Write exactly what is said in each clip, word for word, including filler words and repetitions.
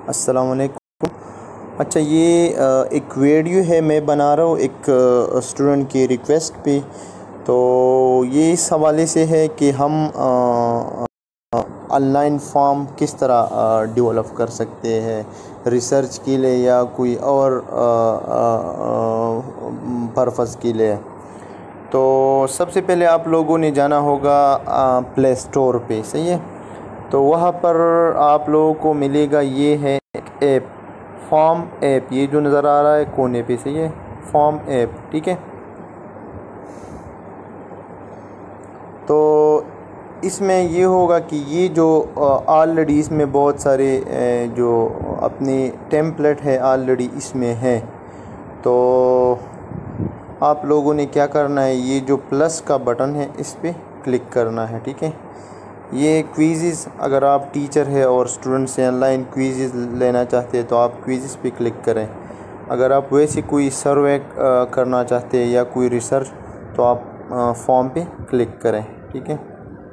अस्सलाम वालेकुम। अच्छा, ये एक वीडियो है मैं बना रहा हूँ एक स्टूडेंट की रिक्वेस्ट पे। तो ये इस हवाले से है कि हम ऑनलाइन फॉर्म किस तरह डेवलप कर सकते हैं रिसर्च के लिए या कोई और पर्पज़ के लिए। तो सबसे पहले आप लोगों ने जाना होगा प्ले स्टोर पे, सही है। तो वहाँ पर आप लोगों को मिलेगा, ये है एक ऐप, फॉर्म ऐप, ये जो नज़र आ रहा है कोने पे, सही है, फॉर्म ऐप, ठीक है। तो इसमें ये होगा कि ये जो ऑलरेडी इसमें बहुत सारे जो अपनी टेम्पलेट है ऑलरेडी इसमें है। तो आप लोगों ने क्या करना है, ये जो प्लस का बटन है इस पर क्लिक करना है, ठीक है। ये क्विज़, अगर आप टीचर है और स्टूडेंट से ऑनलाइन क्विज़ लेना चाहते हैं तो आप क्विज़ पे क्लिक करें। अगर आप वैसे कोई सर्वे करना चाहते हैं या कोई रिसर्च तो आप फॉर्म पे क्लिक करें, ठीक है।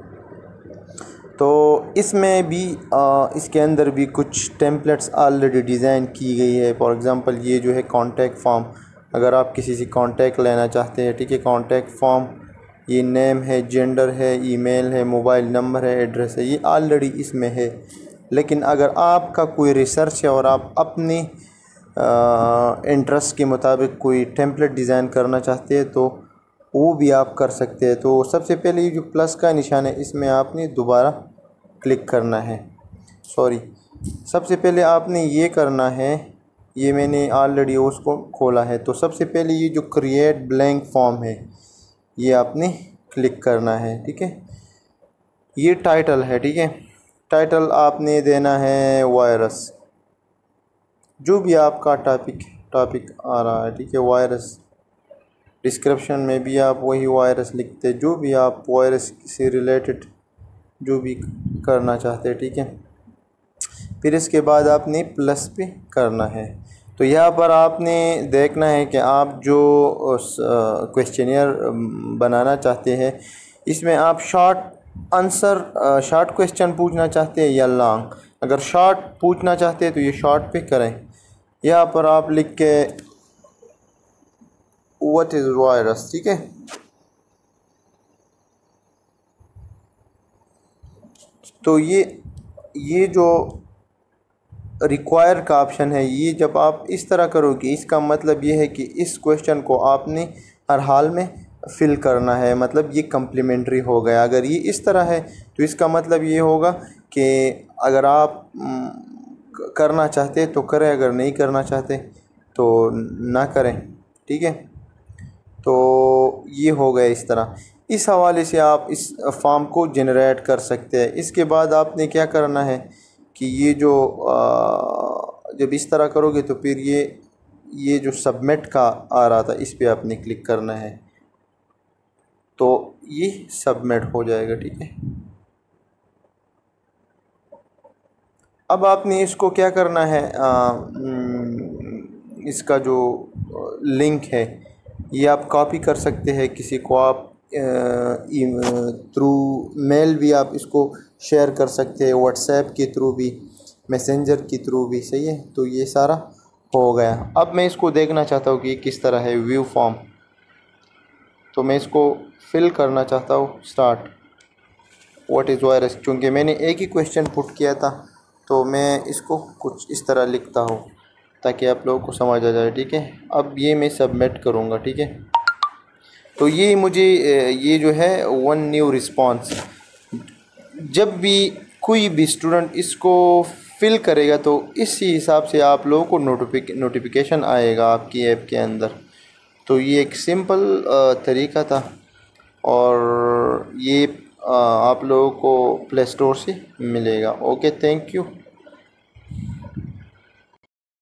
तो इसमें भी आ, इसके अंदर भी कुछ टेम्पलेट्स ऑलरेडी डिज़ाइन की गई है। फॉर एग्ज़ाम्पल ये जो है कॉन्टैक्ट फॉर्म, अगर आप किसी से कॉन्टैक्ट लेना चाहते हैं, ठीक है, कॉन्टैक्ट फॉर्म, ये नेम है, जेंडर है, ईमेल है, मोबाइल नंबर है, एड्रेस है, ये ऑलरेडी इसमें है। लेकिन अगर आपका कोई रिसर्च है और आप अपनी इंटरेस्ट के मुताबिक कोई टेम्पलेट डिज़ाइन करना चाहते हैं तो वो भी आप कर सकते हैं। तो सबसे पहले ये जो प्लस का निशान है इसमें आपने दोबारा क्लिक करना है। सॉरी, सबसे पहले आपने ये करना है, ये मैंने ऑलरेडी उसको खोला है। तो सबसे पहले ये जो क्रिएट ब्लैंक फॉर्म है ये आपने क्लिक करना है, ठीक है। ये टाइटल है, ठीक है, टाइटल आपने देना है वायरस, जो भी आपका टॉपिक टॉपिक आ रहा है, ठीक है, वायरस। डिस्क्रिप्शन में भी आप वही वायरस लिखते, जो भी आप वायरस से रिलेटेड जो भी करना चाहते हैं, ठीक है। फिर इसके बाद आपने प्लस पे करना है। तो यहाँ पर आपने देखना है कि आप जो क्वेश्चनियर बनाना चाहते हैं इसमें आप शॉर्ट आंसर, शॉर्ट क्वेश्चन पूछना चाहते हैं या लॉन्ग। अगर शॉर्ट पूछना चाहते हैं तो ये शॉर्ट पे करें। यहाँ पर आप लिख के व्हाट इज़ वायरस, ठीक है। तो ये ये जो रिक्वायर का ऑप्शन है, ये जब आप इस तरह करोगे इसका मतलब ये है कि इस क्वेश्चन को आपने हर हाल में फिल करना है, मतलब ये कम्प्लीमेंट्री हो गया। अगर ये इस तरह है तो इसका मतलब ये होगा कि अगर आप करना चाहते तो करें, अगर नहीं करना चाहते तो ना करें, ठीक है। तो ये हो गया इस तरह। इस हवाले से आप इस फॉर्म को जनरेट कर सकते हैं। इसके बाद आपने क्या करना है कि ये जो जब इस तरह करोगे तो फिर ये ये जो सबमिट का आ रहा था इस पे आपने क्लिक करना है, तो ये सबमिट हो जाएगा, ठीक है। अब आपने इसको क्या करना है, आ, इसका जो लिंक है ये आप कॉपी कर सकते हैं, किसी को आप थ्रू मेल भी आप इसको शेयर कर सकते हैं, व्हाट्सएप के थ्रू भी, मैसेंजर के थ्रू भी, सही है। तो ये सारा हो गया। अब मैं इसको देखना चाहता हूँ कि किस तरह है व्यू फॉर्म। तो मैं इसको फिल करना चाहता हूँ, स्टार्ट व्हाट इज़ वायरस। चूँकि मैंने एक ही क्वेश्चन पुट किया था तो मैं इसको कुछ इस तरह लिखता हूँ ताकि आप लोगों को समझ आ जाए, ठीक है। अब ये मैं सबमिट करूँगा, ठीक है। तो ये मुझे ये जो है वन न्यू रिस्पॉन्स, जब भी कोई भी स्टूडेंट इसको फिल करेगा तो इसी हिसाब से आप लोगों को नोटिफिक नोटिफिकेशन आएगा आपकी ऐप के अंदर। तो ये एक सिंपल तरीका था और ये आप लोगों को प्ले स्टोर से मिलेगा। Okay, thank you.